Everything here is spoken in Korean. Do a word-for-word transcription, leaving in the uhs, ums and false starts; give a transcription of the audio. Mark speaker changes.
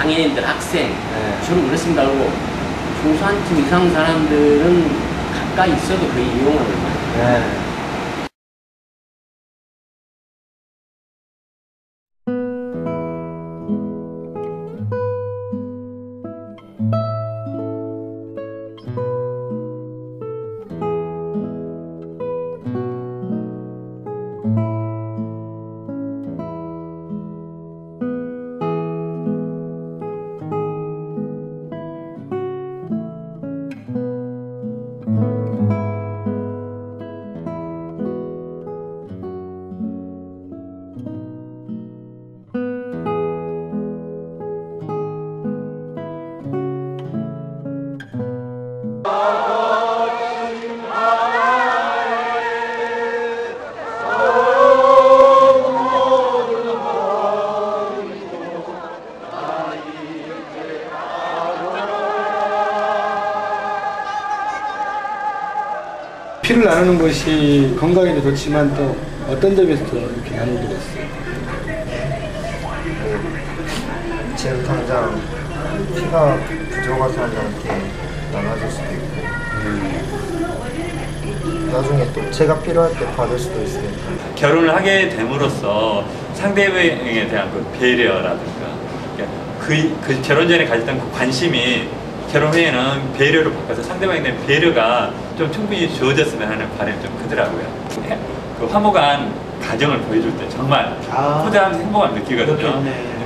Speaker 1: 장애인들, 학생
Speaker 2: 네.
Speaker 1: 주로 그렇습니다. 그리고 중소한층 이상 사람들은 가까이 있어도 거의 이용을 많이 해요.
Speaker 2: 네. 피를 나누는 것이 건강에도 좋지만 또 어떤 점에서 이렇게 나누게 됐어요?
Speaker 3: 뭐, 지금 당장 피가 부족한 사람들한테 나눠줄 수도 있고 음. 나중에 또 제가 필요할 때 받을 수도 있으니까.
Speaker 4: 결혼을 하게 됨으로써 상대방에 대한 그 배려라든가 그, 그 결혼 전에 가졌던 그 관심이 결혼 후에는 배려로 바꿔서 상대방에 대한 배려가 좀 충분히 주어졌으면 하는 바람이 좀 크더라고요. 그 화목한 가정을 보여줄 때 정말
Speaker 2: 아.
Speaker 4: 후자하면서 행복함을 느끼거든요.
Speaker 2: 네.